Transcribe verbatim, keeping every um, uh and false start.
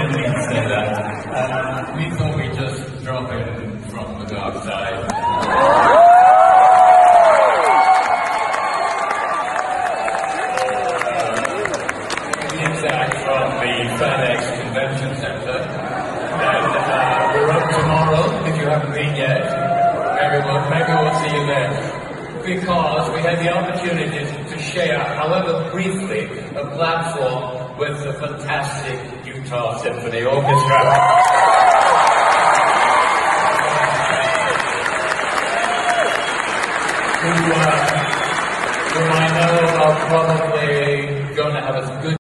didn't mean to say that. Um, we thought we'd just drop in from the dark side. Exact from the FedEx Convention Center. And uh, we're up tomorrow, if you haven't been yet. Everyone, maybe we'll see you there. Because we had the opportunity to share, however briefly, a platform with the fantastic Utah Symphony Orchestra. who, uh, who I know are probably going to have a good